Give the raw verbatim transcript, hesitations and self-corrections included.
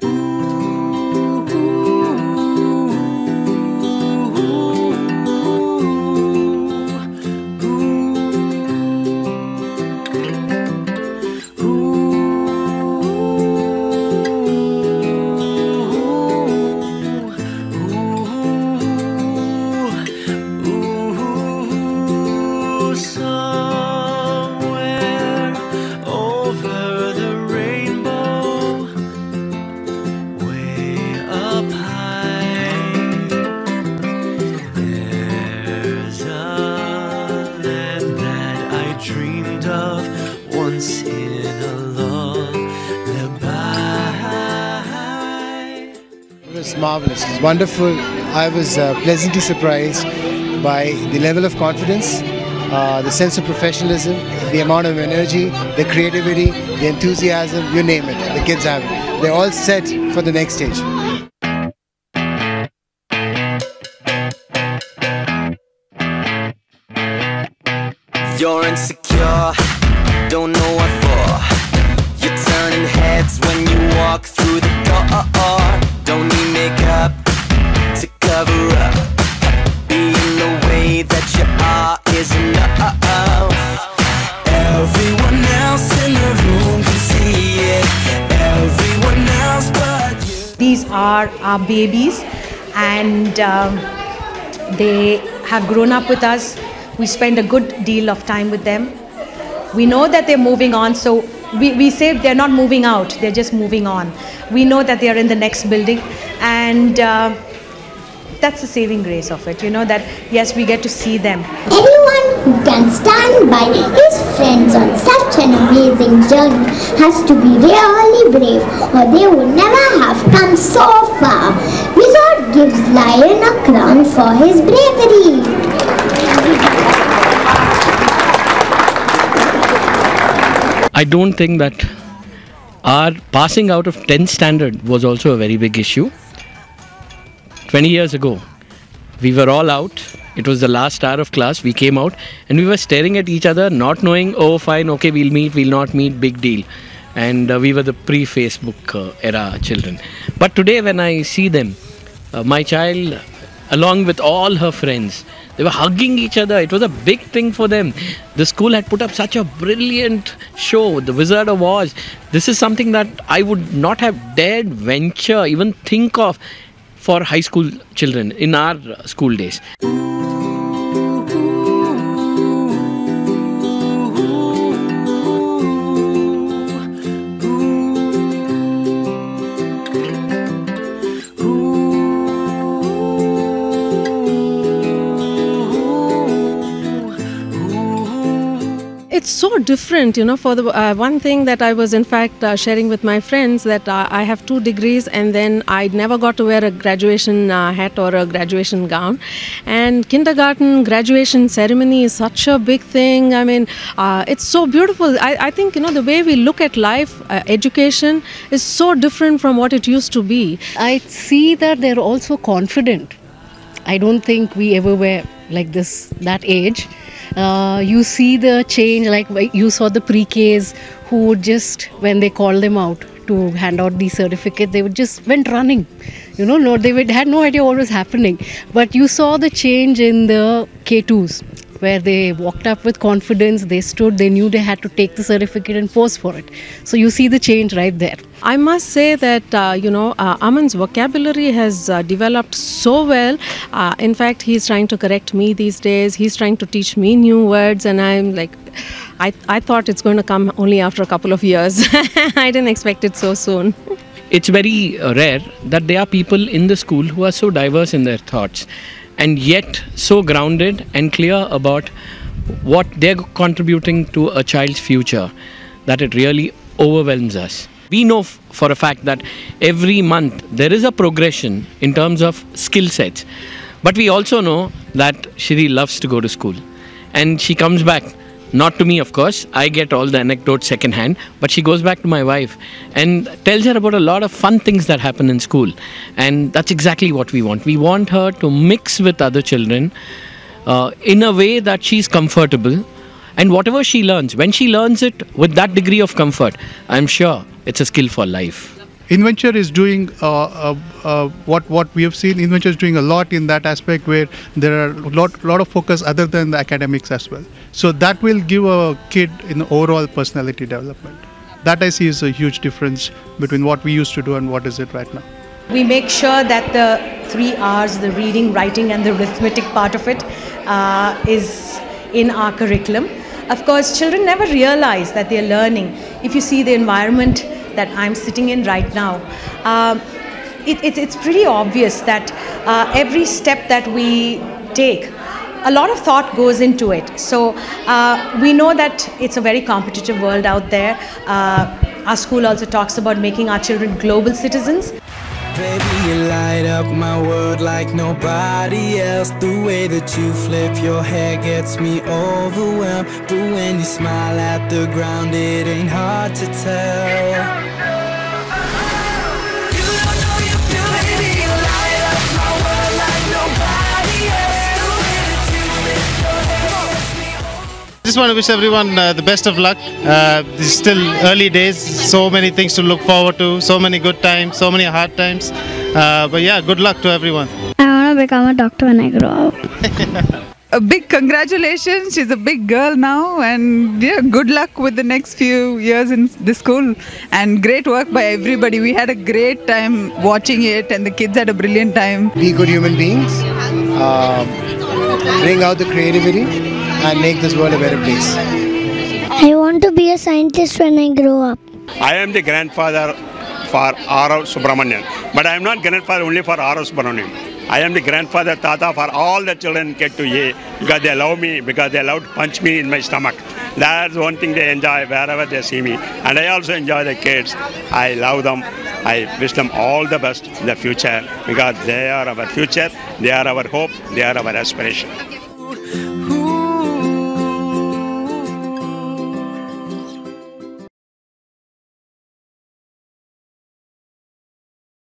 It was marvelous. It was wonderful. I was uh, pleasantly surprised by the level of confidence, uh, the sense of professionalism, the amount of energy, the creativity, the enthusiasm, you name it. The kids have it. They're all set for the next stage. You're insecure, don't know what for. You're turning heads when you walk through the door. Don't need makeup to cover up. Being the way that you are is enough. Everyone else in the room can see it. Everyone else but you. These are our babies, and um, they have grown up with us. We spend a good deal of time with them. We know that they're moving on, so we, we say they're not moving out, they're just moving on. We know that they're in the next building, and uh, that's the saving grace of it, you know, that yes, we get to see them. Anyone who can stand by his friends on such an amazing journey has to be really brave, or they would never have come so far. Wizard gives Lion a crown for his bravery. I don't think that our passing out of tenth standard was also a very big issue. twenty years ago, we were all out. It was the last hour of class. We came out and we were staring at each other, not knowing, oh fine, okay, we'll meet, we'll not meet, big deal. And uh, we were the pre-Facebook uh, era children. But today when I see them, uh, my child, along with all her friends, they were hugging each other. It was a big thing for them. The school had put up such a brilliant show, the Wizard of Oz. This is something that I would not have dared venture, even think of for high school children in our school days. It's so different, you know, for the uh, one thing that I was in fact uh, sharing with my friends, that uh, I have two degrees and then I never got to wear a graduation uh, hat or a graduation gown. And kindergarten graduation ceremony is such a big thing. I mean, uh, it's so beautiful. I, I think, you know, the way we look at life, uh, education is so different from what it used to be. I see that they're also confident. I don't think we ever were like this, that age. Uh, you see the change, like you saw the pre-Ks who would just, when they called them out to hand out the certificate, they would just went running. You know, no, they would, had no idea what was happening. But you saw the change in the K twos, where they walked up with confidence, they stood, they knew they had to take the certificate and pose for it. So you see the change right there. I must say that, uh, you know, uh, Aman's vocabulary has uh, developed so well. Uh, in fact, he's trying to correct me these days. He's trying to teach me new words, and I'm like, I, I thought it's going to come only after a couple of years. I didn't expect it so soon. It's very uh, rare that there are people in the school who are so diverse in their thoughts, and yet so grounded and clear about what they're contributing to a child's future, that it really overwhelms us. We know f for a fact that every month there is a progression in terms of skill sets, but we also know that Shri loves to go to school, and she comes back, not to me of course, I get all the anecdotes second hand, but she goes back to my wife and tells her about a lot of fun things that happen in school, and that's exactly what we want. We want her to mix with other children uh, in a way that she's comfortable, and whatever she learns, when she learns it with that degree of comfort, I'm sure it's a skill for life. Inventure is doing uh, uh, uh, what what we have seen. Inventure is doing a lot in that aspect where there are a lot lot of focus other than the academics as well. So that will give a kid in overall personality development. That I see is a huge difference between what we used to do and what is it right now. We make sure that the three R's, the reading, writing and the arithmetic part of it uh, is in our curriculum. Of course, children never realize that they're learning. If you see the environment that I'm sitting in right now, uh, it, it, it's pretty obvious that uh, every step that we take, a lot of thought goes into it. So uh, we know that it's a very competitive world out there. Uh, our school also talks about making our children global citizens. Baby, you light up my world like nobody else. The way that you flip your hair gets me overwhelmed. But when you smile at the ground, it ain't hard to tell. You don't know you feel, baby, you light up my world like nobody else. The way that you flip your hair gets me overwhelmed. I just want to wish everyone uh, the best of luck. Uh, this is still early days, so many things to look forward to, so many good times, so many hard times. Uh, but yeah, good luck to everyone. I want to become a doctor when I grow up. A big congratulations. She's a big girl now, and yeah, good luck with the next few years in the school. And great work by everybody. We had a great time watching it, and the kids had a brilliant time. Be good human beings, um, bring out the creativity, and make this world a better place. I want to be a scientist when I grow up. I am the grandfather for R O Subramanian, but I am not grandfather only for R O Subramanian. I am the grandfather, Tata, for all the children get to A because they love me, because they love to punch me in my stomach. That's one thing they enjoy wherever they see me. And I also enjoy the kids. I love them. I wish them all the best in the future because they are our future, they are our hope, they are our aspiration.